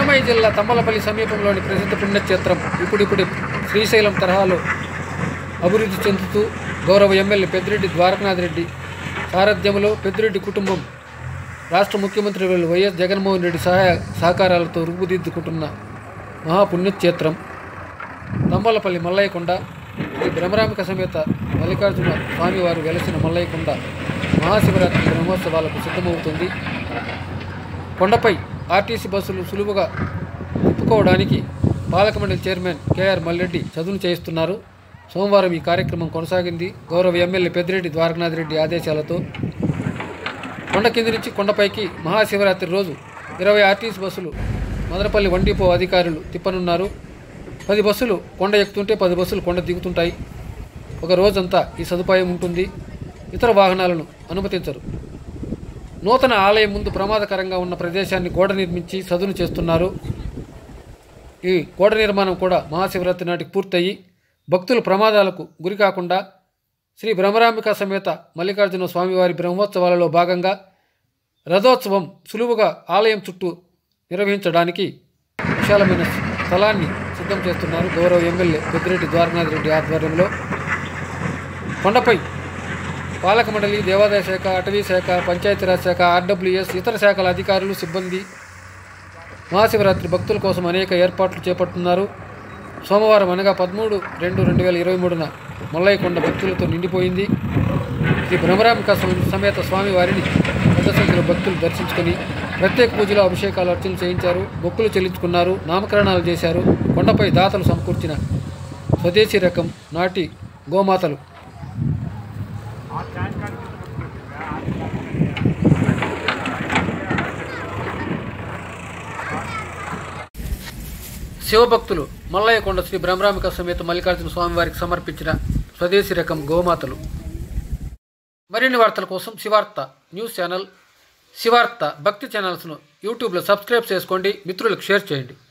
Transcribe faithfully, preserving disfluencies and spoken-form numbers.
అన్నమయ్య జిల్లా తంబలపల్లి సమీపంలోని ప్రసిద్ధ పుణ్యక్షేత్రం ఇప్పుడిప్పుడు శ్రీశైలం తరహాలో అభివృద్ధి చెందుతూ గౌరవ ఎమ్మెల్యే పెద్దిరెడ్డి ద్వారకనాథ్ రెడ్డి సారథ్యంలో పెద్దిరెడ్డి కుటుంబం రాష్ట్ర ముఖ్యమంత్రి వైఎస్ జగన్మోహన్ రెడ్డి సహాయ సహకారాలతో రూపుదిద్దుకుంటున్న మహాపుణ్యక్షేత్రం తంబలపల్లి మల్లయ్యకొండ శ్రీ బ్రహ్మరాంబిక సమేత మల్లికార్జున స్వామివారు వెలసిన మల్లయ్యకొండ మహాశివరాత్రి బ్రహ్మోత్సవాలకు సిద్ధమవుతుంది. కొండపై ఆర్టీసీ బస్సులు సులువుగా తిప్పుకోవడానికి పాలక మండలి చైర్మన్ కేఆర్ మల్రెడ్డి చదును చేయిస్తున్నారు. సోమవారం ఈ కార్యక్రమం కొనసాగింది. గౌరవ ఎమ్మెల్యే పెద్దిరెడ్డి ద్వారకనాథ్ రెడ్డి ఆదేశాలతో కొండ కింది నుంచి కొండపైకి మహాశివరాత్రి రోజు ఇరవై ఆర్టీసీ బస్సులు మదనపల్లి వన్ డిపో అధికారులు తిప్పనున్నారు. పది బస్సులు కొండ ఎక్కుతుంటే పది బస్సులు కొండ దిగుతుంటాయి. ఒక రోజంతా ఈ సదుపాయం ఉంటుంది. ఇతర వాహనాలను అనుమతించరు. నూతన ఆలయం ముందు ప్రమాదకరంగా ఉన్న ప్రదేశాన్ని గోడ నిర్మించి సదును చేస్తున్నారు. ఈ గోడ నిర్మాణం కూడా మహాశివరాత్రి నాటికి పూర్తయి భక్తులు ప్రమాదాలకు గురి కాకుండా శ్రీ బ్రహ్మరాంబిక సమేత మల్లికార్జున స్వామివారి బ్రహ్మోత్సవాలలో భాగంగా రథోత్సవం సులువుగా ఆలయం చుట్టూ నిర్వహించడానికి విశాలమైన స్థలాన్ని సిద్ధం చేస్తున్నారు. గౌరవ ఎమ్మెల్యే పెద్దిరెడ్డి ద్వారకనాథ్ రెడ్డి ఆధ్వర్యంలో కొండపై పాలక మండలి, దేవాదాయ శాఖ, అటవీ శాఖ, పంచాయతీరాజ్ శాఖ, ఆర్డబ్ల్యూఎస్, ఇతర శాఖల అధికారులు, సిబ్బంది మహాశివరాత్రి భక్తుల కోసం అనేక ఏర్పాట్లు చేపడుతున్నారు. సోమవారం అనగా పదమూడు రెండు రెండు వేల ఇరవై మూడున మల్లయ్యకొండ భక్తులతో నిండిపోయింది. శ్రీ బ్రహ్మరాంబిక సమేత స్వామివారిని పెద్ద సంఖ్యలో భక్తులు దర్శించుకొని ప్రత్యేక పూజలు, అభిషేకాలు, అర్చనలు చేయించారు. మొక్కులు చెల్లించుకున్నారు. నామకరణాలు చేశారు. కొండపై దాతలు సమకూర్చిన స్వదేశీ రకం నాటి గోమాతలు శివభక్తులు మల్లయ్యకొండ శ్రీ బ్రహ్మరాంబిక సమేత మల్లికార్జున స్వామివారికి సమర్పించిన స్వదేశీ రకం గోమాతలు. మరిన్ని వార్తల కోసం శివార్త న్యూస్ ఛానల్, శివార్త భక్తి ఛానల్స్ను యూట్యూబ్లో సబ్స్క్రైబ్ చేసుకోండి. మిత్రులకు షేర్ చేయండి.